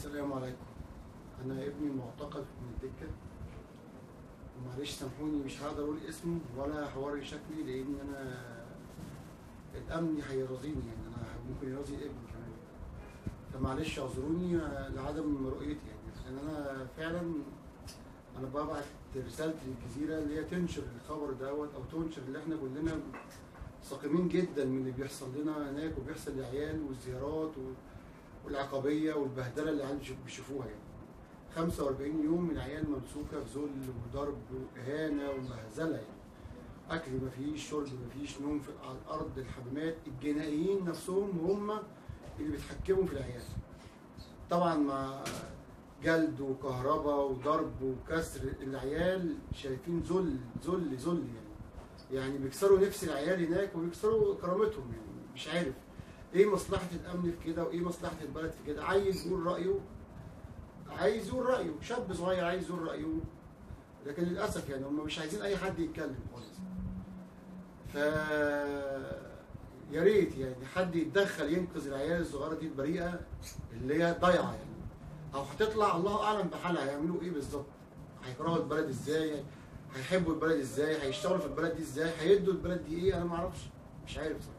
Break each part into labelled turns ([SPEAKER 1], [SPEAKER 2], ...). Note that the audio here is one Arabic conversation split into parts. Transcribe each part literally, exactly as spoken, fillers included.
[SPEAKER 1] السلام عليكم. انا ابني معتقل من الدكه، ومعلش سامحوني مش هقدر اقول اسمه ولا هوري شكلي لان انا الامن هيرضيني، يعني انا ممكن يرضي ابني كمان، فمعلش اعذروني لعدم رؤيتي، يعني لان انا فعلا انا ببعت رسالتي للجزيره اللي هي تنشر الخبر دوت او تنشر اللي احنا كلنا ساقمين جدا من اللي بيحصل لنا هناك وبيحصل للعيال والزيارات والعقبيه والبهدله اللي العيال بيشوفوها. يعني خمسة وأربعين يوم من عيال ممسوكه في ذل وضرب واهانه ومهزله، يعني اكل مفيش، شرب مفيش، نوم في على الارض، الحمامات، الجنائيين نفسهم هم اللي بيتحكموا في العيال، طبعا مع جلد وكهرباء وضرب وكسر. العيال شايفين ذل ذل ذل يعني يعني بيكسروا نفس العيال هناك وبيكسروا كرامتهم. يعني مش عارف ايه مصلحه الامن في كده وايه مصلحه البلد في كده. عايز يقول رايه، عايز يقول رايه، شاب صغير عايز يقول رايه، لكن للاسف يعني هم مش عايزين اي حد يتكلم خالص. ف يا ريت يعني حد يتدخل ينقذ العيال الصغيره دي البريئه اللي هي ضايعه، يعني او هتطلع الله اعلم بحالها هيعملوا ايه بالظبط، هيكرهوا البلد ازاي، هيحبوا البلد ازاي، هيشتغلوا في البلد دي ازاي، هيدوا البلد دي ايه، انا ما اعرفش، مش عارف صراحه.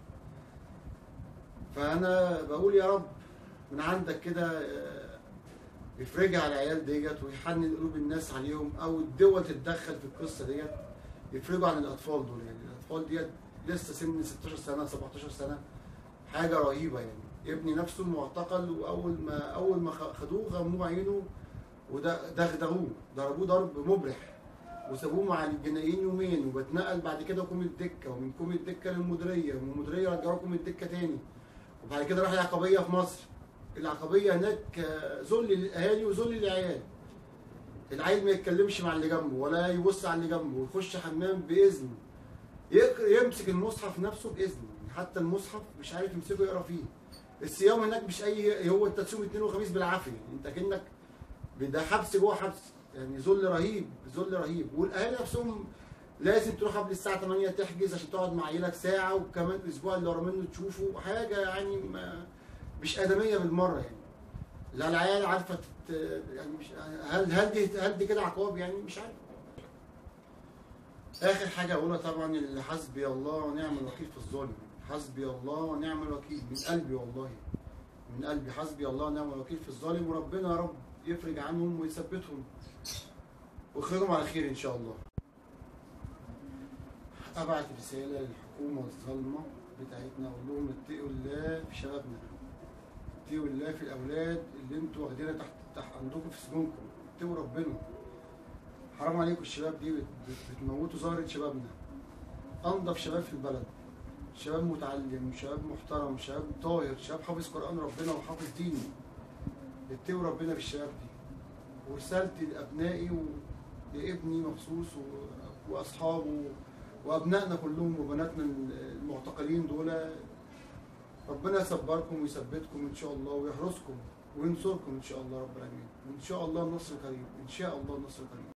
[SPEAKER 1] فانا بقول يا رب من عندك كده يفرجها على العيال ديت ويحنن قلوب الناس عليهم، او الدول تتدخل في القصه ديت يفرجوا عن الاطفال دول. يعني الاطفال ديت لسه سن ستاشر سنه سبعتاشر سنه، حاجه رهيبه. يعني ابني نفسه معتقل، واول ما اول ما خدوه غموه عينه ودغدغوه، ضربوه ضرب مبرح وسابوه مع الجنائيين يومين، وبتنقل بعد كده كوم الدكه، ومن كوم الدكه للمديريه، ومن المديريه رجعوه كوم الدكه تاني، وبعد كده راح العقبيه في مصر. العقبيه هناك ذل للاهالي وذل للعيال. العيل ما يتكلمش مع اللي جنبه ولا يبص على اللي جنبه، ويخش حمام باذن، يمسك المصحف نفسه باذن، حتى المصحف مش عارف يمسكه يقرا فيه. الصيام هناك مش اي هو انت تصوم اثنين وخميس بالعافيه، انت كانك ده حبس جوه حبس، يعني ذل رهيب ذل رهيب. والاهالي نفسهم لازم تروح قبل الساعه تمانية تحجز عشان تقعد مع عيالك ساعه، وكمان الاسبوع اللي ورا منه تشوفه، حاجه يعني ما مش ادميه بالمره. يعني لا العيال عارفه تت... يعني مش هل هل دي هل دي كده عقاب؟ يعني مش عارف. اخر حاجه اقولها طبعا اللي حسبي الله ونعم الوكيل في الظالم، حسبي الله ونعم الوكيل، من قلبي والله من قلبي، حسبي الله ونعم الوكيل في الظالم، وربنا يا رب يفرج عنهم ويثبتهم ويخرجهم على خير ان شاء الله. ابعت رساله للحكومه الظالمه بتاعتنا اقول لهم اتقوا الله في شبابنا، اتقوا الله في الاولاد اللي انتوا واخدينها تحت تحت عندكم في سجونكم، اتقوا ربنا، حرام عليكم. الشباب دي بتموتوا ظاهره شبابنا، انضف شباب في البلد، شباب متعلم، شباب محترم، شباب طاهر، شباب حافظ قرآن ربنا وحافظ دينه. اتقوا ربنا بالشباب دي. ورسالتي لابنائي ولابني مخصوص واصحابه وابنائنا كلهم وبناتنا المعتقلين دول، ربنا يصبركم ويثبتكم ان شاء الله ويحرسكم وينصركم ان شاء الله رب العالمين، وان شاء الله النصر قريب، ان شاء الله النصر قريب.